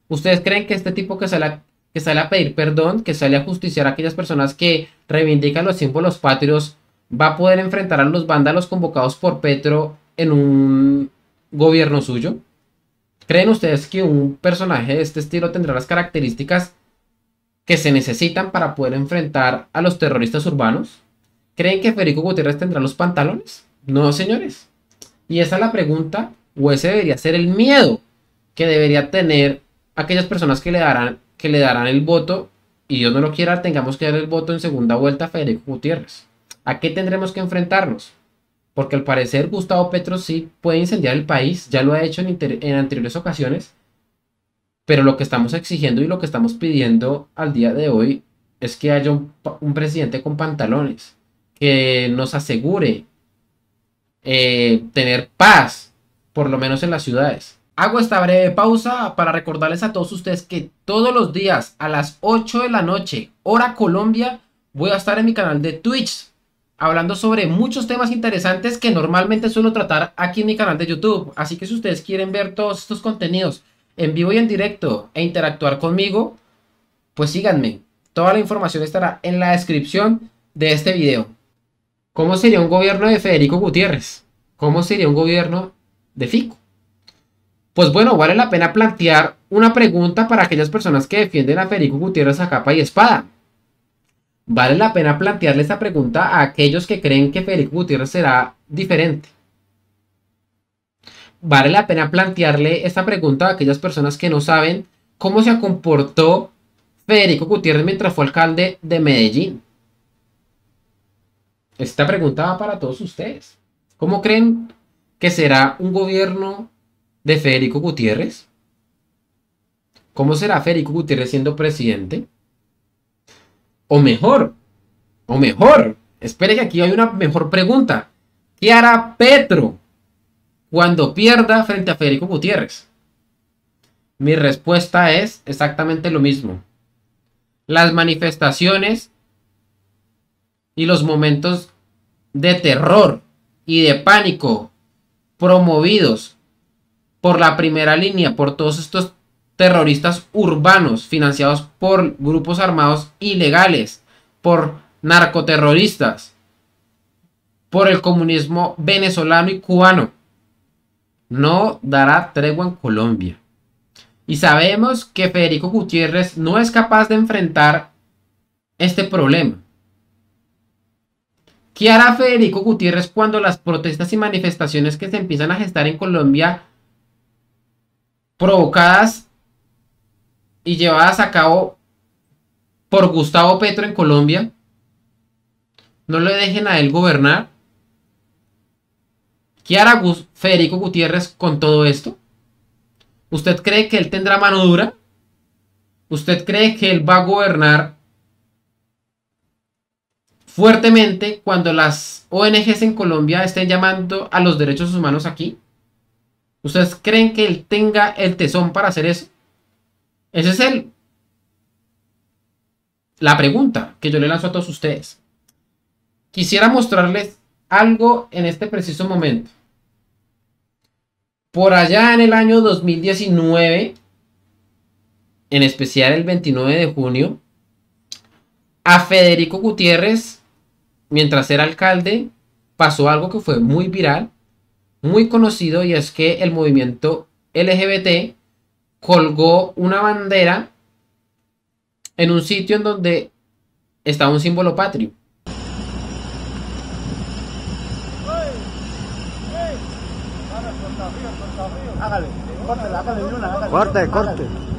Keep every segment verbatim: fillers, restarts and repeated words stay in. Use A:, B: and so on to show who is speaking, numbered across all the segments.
A: ¿Ustedes creen que este tipo que sale a, que sale a pedir perdón, que sale a justiciar a aquellas personas que reivindican los símbolos patrios, va a poder enfrentar a los vándalos convocados por Petro en un gobierno suyo? ¿Creen ustedes que un personaje de este estilo tendrá las características que se necesitan para poder enfrentar a los terroristas urbanos? ¿Creen que Federico Gutiérrez tendrá los pantalones? No, señores. Y esa es la pregunta, o ese debería ser el miedo que debería tener aquellas personas que le darán, que le darán el voto, y Dios no lo quiera, tengamos que dar el voto en segunda vuelta a Federico Gutiérrez. ¿A qué tendremos que enfrentarnos? Porque al parecer Gustavo Petro sí puede incendiar el país, ya lo ha hecho en, en anteriores ocasiones, pero lo que estamos exigiendo y lo que estamos pidiendo al día de hoy es que haya un, un presidente con pantalones, que nos asegure eh, tener paz, por lo menos en las ciudades. Hago esta breve pausa para recordarles a todos ustedes que todos los días a las ocho de la noche, hora Colombia, voy a estar en mi canal de Twitch hablando sobre muchos temas interesantes que normalmente suelo tratar aquí en mi canal de YouTube. Así que si ustedes quieren ver todos estos contenidos en vivo y en directo e interactuar conmigo, pues síganme. Toda la información estará en la descripción de este video. ¿Cómo sería un gobierno de Federico Gutiérrez? ¿Cómo sería un gobierno de Fico? Pues bueno, vale la pena plantear una pregunta para aquellas personas que defienden a Federico Gutiérrez a capa y espada. Vale la pena plantearle esta pregunta a aquellos que creen que Federico Gutiérrez será diferente. Vale la pena plantearle esta pregunta a aquellas personas que no saben cómo se comportó Federico Gutiérrez mientras fue alcalde de Medellín. Esta pregunta va para todos ustedes. ¿Cómo creen que será un gobierno de Federico Gutiérrez? ¿Cómo será Federico Gutiérrez siendo presidente? O mejor, o mejor, espere que aquí hay una mejor pregunta. ¿Qué hará Petro cuando pierda frente a Federico Gutiérrez? Mi respuesta es exactamente lo mismo. Las manifestaciones y los momentos de terror y de pánico promovidos por la primera línea, por todos estos terroristas urbanos financiados por grupos armados ilegales, por narcoterroristas, por el comunismo venezolano y cubano, no dará tregua en Colombia. Y sabemos que Federico Gutiérrez no es capaz de enfrentar este problema. ¿Qué hará Federico Gutiérrez cuando las protestas y manifestaciones que se empiezan a gestar en Colombia, provocadas y llevadas a cabo por Gustavo Petro en Colombia, no le dejen a él gobernar? ¿Qué hará Federico Gutiérrez con todo esto? ¿Usted cree que él tendrá mano dura? ¿Usted cree que él va a gobernar fuertemente cuando las O N Ges en Colombia estén llamando a los derechos humanos aquí? ¿Ustedes creen que él tenga el tesón para hacer eso? Esa es el, la pregunta que yo le lanzo a todos ustedes. Quisiera mostrarles algo en este preciso momento. Por allá en el año dos mil diecinueve, en especial el veintinueve de junio, a Federico Gutiérrez, mientras era alcalde, pasó algo que fue muy viral, muy conocido, y es que el movimiento L G B T colgó una bandera en un sitio en donde estaba un símbolo patrio.
B: Hágale, corte, hágale una, hágale.
C: Corte, corte.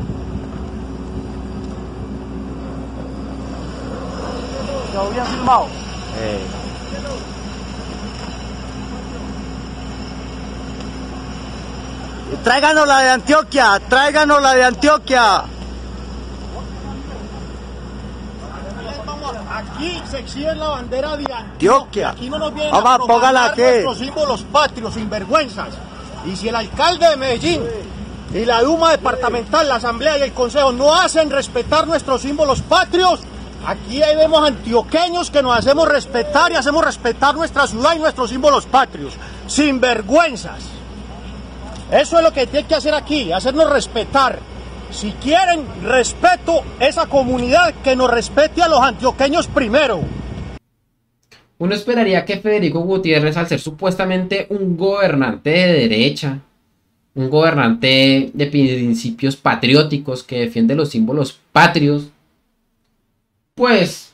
B: ¿Se había filmado?
C: Eh. Tráiganos la de Antioquia, tráiganos la de Antioquia.
B: Aquí se exhibe la bandera de Antioquia.
C: Antioquia.
B: Aquí no nos vienen
C: Vamos,
B: a
C: póngala
B: profanar
C: aquí.
B: nuestros símbolos patrios, sinvergüenzas. Y si el alcalde de Medellín y la Duma departamental, la Asamblea y el Consejo no hacen respetar nuestros símbolos patrios, aquí vemos antioqueños que nos hacemos respetar y hacemos respetar nuestra ciudad y nuestros símbolos patrios. Sinvergüenzas. Eso es lo que tiene que hacer aquí, hacernos respetar. Si quieren respeto, esa comunidad que nos respete a los antioqueños primero.
A: Uno esperaría que Federico Gutiérrez, al ser supuestamente un gobernante de derecha, un gobernante de principios patrióticos que defiende los símbolos patrios, pues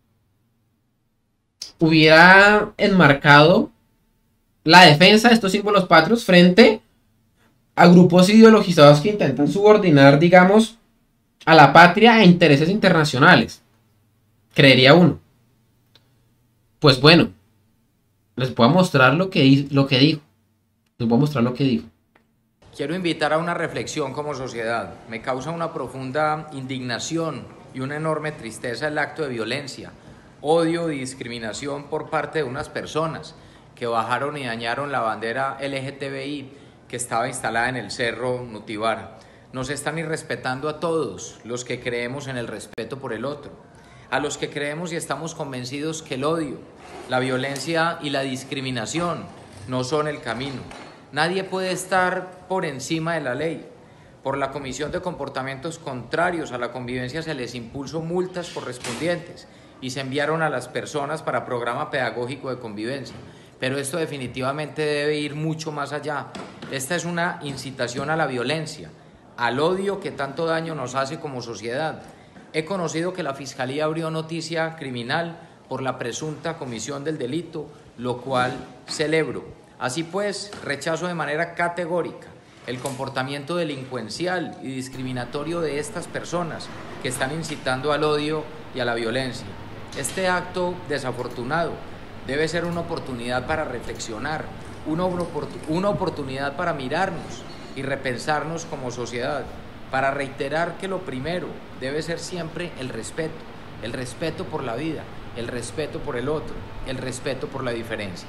A: hubiera enmarcado la defensa de estos símbolos patrios frente a grupos ideologizados que intentan subordinar, digamos, a la patria a intereses internacionales. Creería uno. Pues bueno, les voy a mostrar lo que, lo que dijo. Les voy a mostrar lo que dijo.
D: Quiero invitar a una reflexión como sociedad. Me causa una profunda indignación y una enorme tristeza el acto de violencia, odio y discriminación por parte de unas personas que bajaron y dañaron la bandera L G T B I que estaba instalada en el Cerro Nutibara. Nos están irrespetando a todos los que creemos en el respeto por el otro, a los que creemos y estamos convencidos que el odio, la violencia y la discriminación no son el camino. Nadie puede estar por encima de la ley. Por la comisión de comportamientos contrarios a la convivencia se les impuso multas correspondientes y se enviaron a las personas para programa pedagógico de convivencia. Pero esto definitivamente debe ir mucho más allá. Esta es una incitación a la violencia, al odio que tanto daño nos hace como sociedad. He conocido que la Fiscalía abrió noticia criminal por la presunta comisión del delito, lo cual celebro. Así pues, rechazo de manera categórica el comportamiento delincuencial y discriminatorio de estas personas que están incitando al odio y a la violencia. Este acto desafortunado debe ser una oportunidad para reflexionar, una, una oportunidad para mirarnos y repensarnos como sociedad, para reiterar que lo primero debe ser siempre el respeto, el respeto por la vida, el respeto por el otro, el respeto por la diferencia.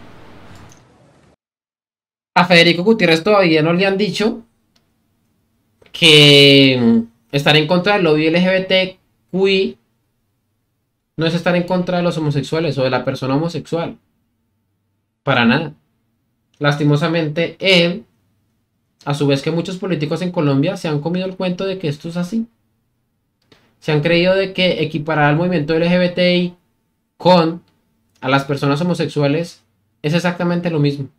A: A Federico Gutiérrez todavía no le han dicho que estar en contra del lobby L G B T Q I no es estar en contra de los homosexuales o de la persona homosexual. Para nada. Lastimosamente, él, a su vez que muchos políticos en Colombia, se han comido el cuento de que esto es así. Se han creído de que equiparar al movimiento L G B T I con a las personas homosexuales es exactamente lo mismo.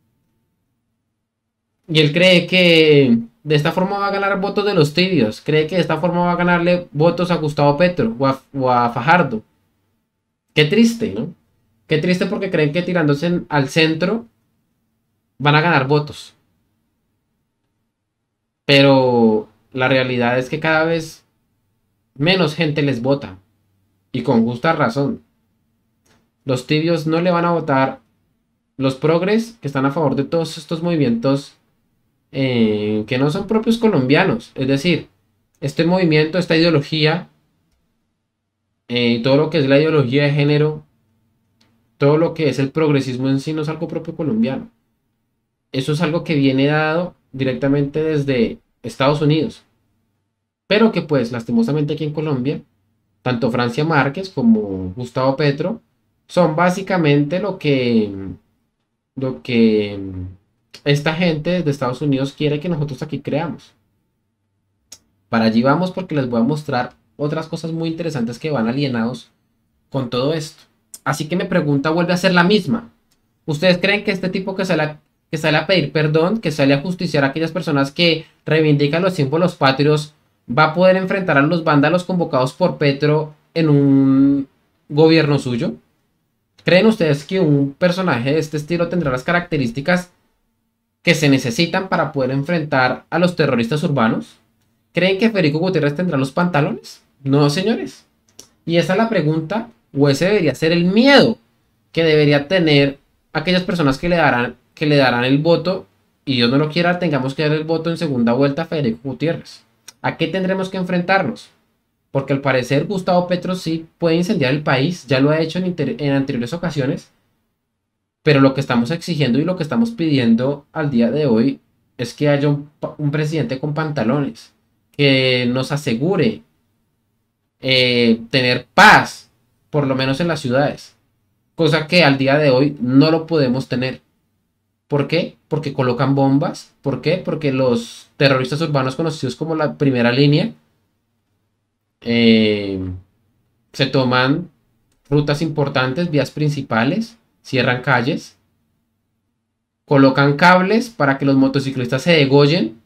A: Y él cree que de esta forma va a ganar votos de los tibios. Cree que de esta forma va a ganarle votos a Gustavo Petro o a, o a Fajardo. Qué triste, ¿no? Qué triste porque creen que tirándose en, al centro van a ganar votos. Pero la realidad es que cada vez menos gente les vota. Y con justa razón. Los tibios no le van a votar. Los progres que están a favor de todos estos movimientos Eh, que no son propios colombianos, es decir, este movimiento, esta ideología, eh, todo lo que es la ideología de género, todo lo que es el progresismo en sí no es algo propio colombiano. Eso es algo que viene dado directamente desde Estados Unidos, pero que pues lastimosamente aquí en Colombia, tanto Francia Márquez como Gustavo Petro son básicamente lo que lo que esta gente de Estados Unidos quiere que nosotros aquí creamos. Para allí vamos porque les voy a mostrar otras cosas muy interesantes que van alienados con todo esto. Así que mi pregunta vuelve a ser la misma. ¿Ustedes creen que este tipo que sale a, que sale a pedir perdón, que sale a justiciar a aquellas personas que reivindican los símbolos patrios, va a poder enfrentar a los vándalos convocados por Petro en un gobierno suyo? ¿Creen ustedes que un personaje de este estilo tendrá las características que se necesitan para poder enfrentar a los terroristas urbanos? ¿Creen que Federico Gutiérrez tendrá los pantalones? No, señores. Y esa es la pregunta, o ese debería ser el miedo que debería tener aquellas personas que le darán, que le darán el voto, y Dios no lo quiera, tengamos que dar el voto en segunda vuelta a Federico Gutiérrez. ¿A qué tendremos que enfrentarnos? Porque al parecer Gustavo Petro sí puede incendiar el país, ya lo ha hecho en, en anteriores ocasiones. Pero lo que estamos exigiendo y lo que estamos pidiendo al día de hoy es que haya un, un presidente con pantalones, que nos asegure eh, tener paz, por lo menos en las ciudades, cosa que al día de hoy no lo podemos tener. ¿Por qué? Porque colocan bombas. ¿Por qué? Porque los terroristas urbanos conocidos como la primera línea eh, se toman rutas importantes, vías principales, cierran calles, colocan cables para que los motociclistas se degollen,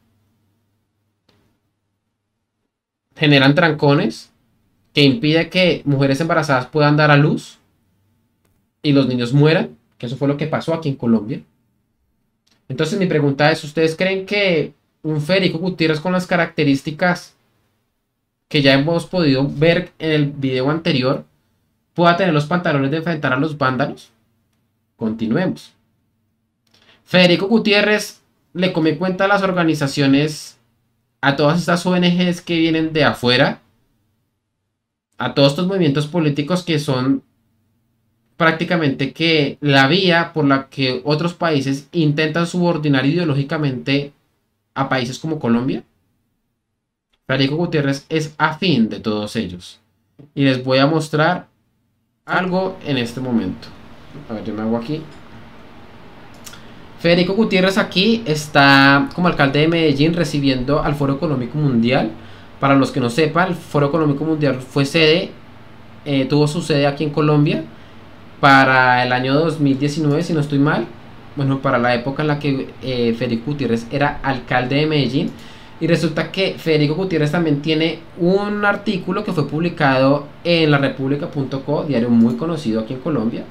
A: generan trancones que impide que mujeres embarazadas puedan dar a luz y los niños mueran, que eso fue lo que pasó aquí en Colombia. Entonces mi pregunta es, ¿ustedes creen que un Federico Gutiérrez con las características que ya hemos podido ver en el video anterior pueda tener los pantalones de enfrentar a los vándalos? Continuemos. Federico Gutiérrez le come cuenta a las organizaciones, a todas estas O N Ges que vienen de afuera, a todos estos movimientos políticos que son prácticamente que la vía por la que otros países intentan subordinar ideológicamente a países como Colombia. Federico Gutiérrez es afín de todos ellos. Y les voy a mostrar algo en este momento. A ver, yo me hago aquí. Federico Gutiérrez aquí está como alcalde de Medellín recibiendo al Foro Económico Mundial. Para los que no sepan, el Foro Económico Mundial fue sede, eh, tuvo su sede aquí en Colombia para el año dos mil diecinueve, si no estoy mal. Bueno, para la época en la que eh, Federico Gutiérrez era alcalde de Medellín. Y resulta que Federico Gutiérrez también tiene un artículo que fue publicado en la república punto co, diario muy conocido aquí en Colombia.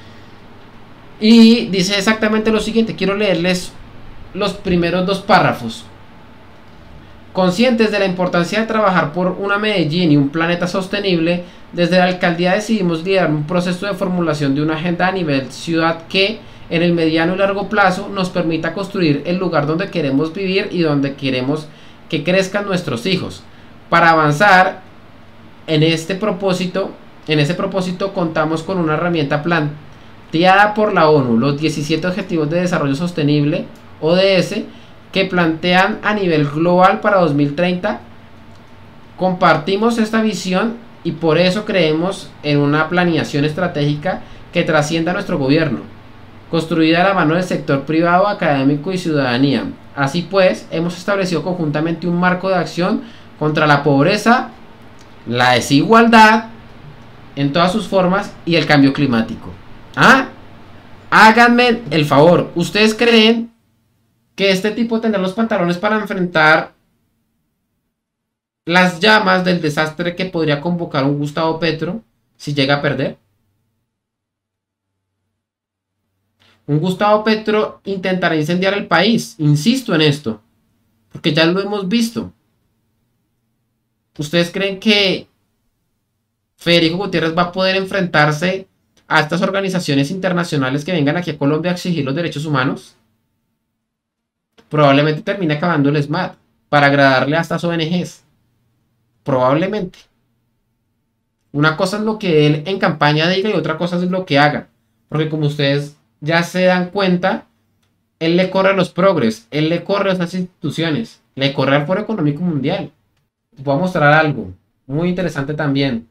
A: Y dice exactamente lo siguiente, quiero leerles los primeros dos párrafos. Conscientes de la importancia de trabajar por una Medellín y un planeta sostenible, desde la alcaldía decidimos liderar un proceso de formulación de una agenda a nivel ciudad que, en el mediano y largo plazo, nos permita construir el lugar donde queremos vivir y donde queremos que crezcan nuestros hijos. Para avanzar en este propósito, en ese propósito contamos con una herramienta planteada por la ONU, los diecisiete Objetivos de Desarrollo Sostenible, O D S, que plantean a nivel global para dos mil treinta. Compartimos esta visión y por eso creemos en una planeación estratégica que trascienda nuestro gobierno, construida a la mano del sector privado, académico y ciudadanía. Así pues, hemos establecido conjuntamente un marco de acción contra la pobreza, la desigualdad en todas sus formas y el cambio climático. ¿Ah? Háganme el favor, ¿ustedes creen que este tipo tendrá los pantalones para enfrentar las llamas del desastre que podría convocar un Gustavo Petro si llega a perder? Un Gustavo Petro intentará incendiar el país, insisto en esto, porque ya lo hemos visto. ¿Ustedes creen que Federico Gutiérrez va a poder enfrentarse a estas organizaciones internacionales que vengan aquí a Colombia a exigir los derechos humanos? Probablemente termine acabando el SMAT para agradarle a estas O N Ges. Probablemente. Una cosa es lo que él en campaña diga y otra cosa es lo que haga. Porque como ustedes ya se dan cuenta, él le corre a los progres, él le corre a esas instituciones, le corre al Foro Económico Mundial. Voy a mostrar algo muy interesante también.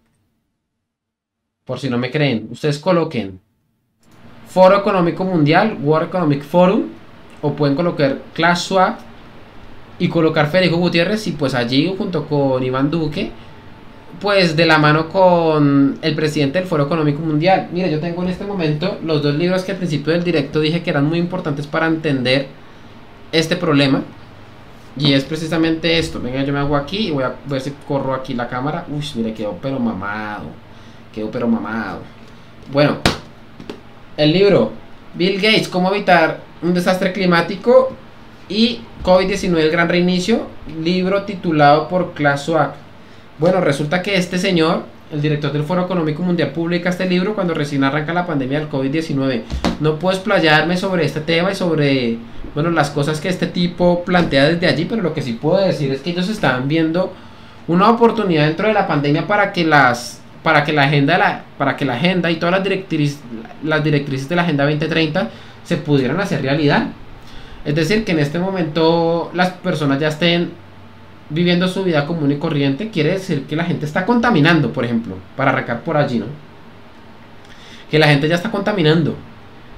A: Por si no me creen, ustedes coloquen Foro Económico Mundial, World Economic Forum, o pueden colocar Klaus Schwab y colocar Federico Gutiérrez, y pues allí junto con Iván Duque, pues de la mano con el presidente del Foro Económico Mundial. Mira, yo tengo en este momento los dos libros que al principio del directo dije que eran muy importantes para entender este problema, y es precisamente esto. Venga, yo me hago aquí y voy a ver si corro aquí la cámara. Uy, mire, quedó pero mamado, quedó pero mamado. Bueno, el libro Bill Gates, cómo evitar un desastre climático, y COVID diecinueve, el gran reinicio, libro titulado por Klaus Schwab. Bueno, resulta que este señor, el director del Foro Económico Mundial, publica este libro cuando recién arranca la pandemia del COVID diecinueve. No puedo explayarme sobre este tema y sobre, bueno, las cosas que este tipo plantea desde allí, pero lo que sí puedo decir es que ellos estaban viendo una oportunidad dentro de la pandemia para que las para que la agenda de la, para que la agenda y todas las directrices las directrices de la Agenda veinte treinta se pudieran hacer realidad. Es decir, que en este momento las personas ya estén viviendo su vida común y corriente. Quiere decir que la gente está contaminando, por ejemplo, para arrancar por allí, ¿no? Que la gente ya está contaminando,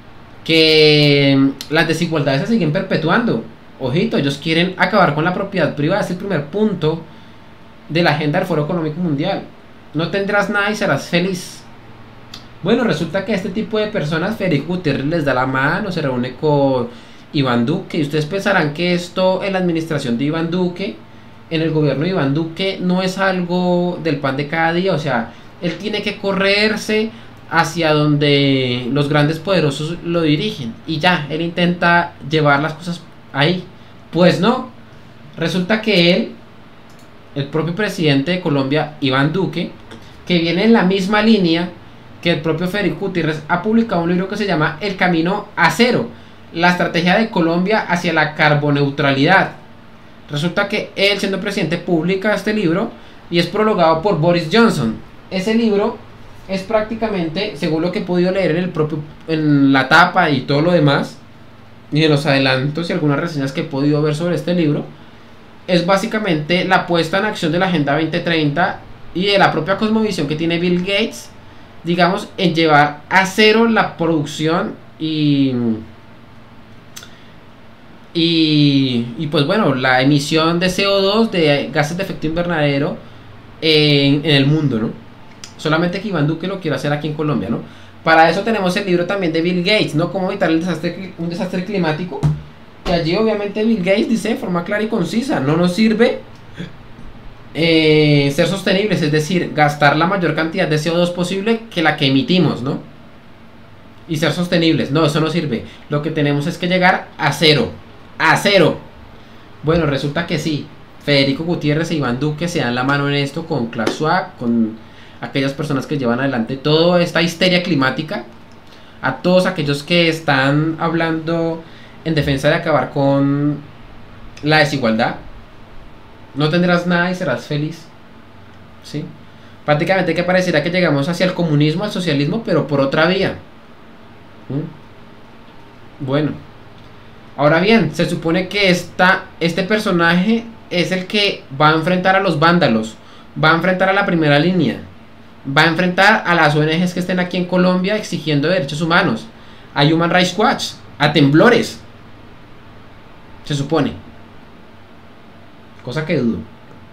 A: que las desigualdades se siguen perpetuando. Ojito, ellos quieren acabar con la propiedad privada. Es el primer punto de la agenda del Foro Económico Mundial. No tendrás nada y serás feliz. Bueno, resulta que a este tipo de personas Federico Gutiérrez les da la mano, se reúne con Iván Duque, y ustedes pensarán que esto en la administración de Iván Duque, en el gobierno de Iván Duque, no es algo del pan de cada día. O sea, él tiene que correrse hacia donde los grandes poderosos lo dirigen, y ya, él intenta llevar las cosas ahí. Pues no, resulta que él, el propio presidente de Colombia, Iván Duque, que viene en la misma línea que el propio Federico Gutiérrez, ha publicado un libro que se llama El Camino a Cero, la estrategia de Colombia hacia la carboneutralidad. Resulta que él, siendo presidente, publica este libro y es prologado por Boris Johnson. Ese libro es prácticamente, según lo que he podido leer en el propio, en la tapa y todo lo demás, y de los adelantos y algunas reseñas que he podido ver sobre este libro, es básicamente la puesta en acción de la Agenda veinte treinta y de la propia cosmovisión que tiene Bill Gates, digamos, en llevar a cero la producción y y, y pues bueno, la emisión de C O dos, de gases de efecto invernadero en, en el mundo, ¿no? Solamente que Iván Duque lo quiere hacer aquí en Colombia, ¿no? Para eso tenemos el libro también de Bill Gates, ¿no? Cómo evitar el desastre, un desastre climático. Y allí obviamente Bill Gates dice de forma clara y concisa: no nos sirve eh, ser sostenibles, es decir, gastar la mayor cantidad de C O dos posible que la que emitimos, ¿no? Y ser sostenibles, no, eso no sirve. Lo que tenemos es que llegar a cero, a cero. Bueno, resulta que sí, Federico Gutiérrez e Iván Duque se dan la mano en esto con Klaus Schwab, con aquellas personas que llevan adelante toda esta histeria climática, a todos aquellos que están hablando en defensa de acabar con la desigualdad. No tendrás nada y serás feliz, ¿sí? Prácticamente que pareciera que llegamos hacia el comunismo, al socialismo, pero por otra vía. ¿Mm? Bueno, ahora bien, se supone que esta, este personaje es el que va a enfrentar a los vándalos, va a enfrentar a la primera línea, va a enfrentar a las O N Ges que estén aquí en Colombia exigiendo derechos humanos, a Human Rights Watch, a temblores, se supone, cosa que dudo.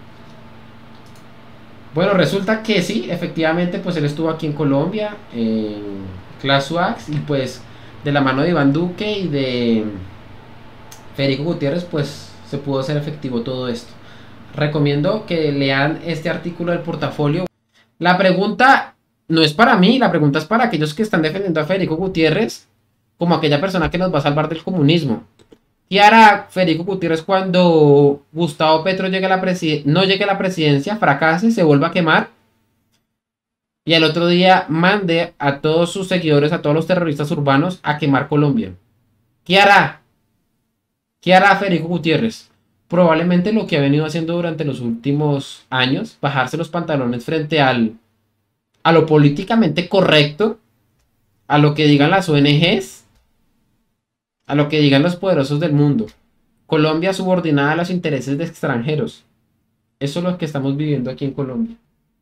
A: Bueno, resulta que sí, efectivamente, pues él estuvo aquí en Colombia, en Klaus Schwab, y pues de la mano de Iván Duque y de Federico Gutiérrez, pues se pudo hacer efectivo todo esto. Recomiendo que lean este artículo del Portafolio. La pregunta no es para mí, la pregunta es para aquellos que están defendiendo a Federico Gutiérrez como aquella persona que nos va a salvar del comunismo. ¿Qué hará Federico Gutiérrez cuando Gustavo Petro llegue a la no llegue a la presidencia, fracase, se vuelva a quemar y al otro día mande a todos sus seguidores, a todos los terroristas urbanos, a quemar Colombia? ¿Qué hará? ¿Qué hará Federico Gutiérrez? Probablemente lo que ha venido haciendo durante los últimos años, bajarse los pantalones frente al, a lo políticamente correcto, a lo que digan las O N Ges, a lo que digan los poderosos del mundo. Colombia subordinada a los intereses de extranjeros. Eso es lo que estamos viviendo aquí en Colombia.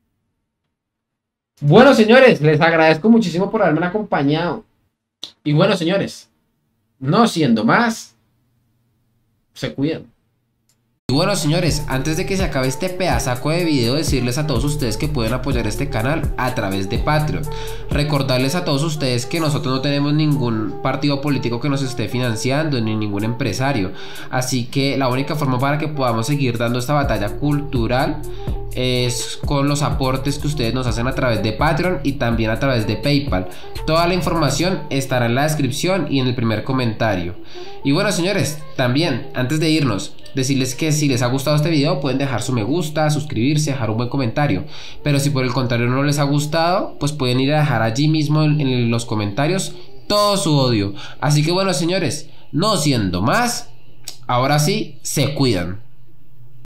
A: Bueno, señores, les agradezco muchísimo por haberme acompañado. Y bueno, señores, no siendo más, se cuidan.
E: Y bueno, señores, antes de que se acabe este pedazaco de video, decirles a todos ustedes que pueden apoyar este canal a través de Patreon. Recordarles a todos ustedes que nosotros no tenemos ningún partido político que nos esté financiando, ni ningún empresario. Así que la única forma para que podamos seguir dando esta batalla cultural es con los aportes que ustedes nos hacen a través de Patreon y también a través de PayPal. Toda la información estará en la descripción y en el primer comentario. Y bueno, señores, también antes de irnos, decirles que si les ha gustado este video pueden dejar su me gusta, suscribirse, dejar un buen comentario. Pero si por el contrario no les ha gustado, pues pueden ir a dejar allí mismo en, en los comentarios todo su odio. Así que bueno, señores, no siendo más, ahora sí, se cuidan.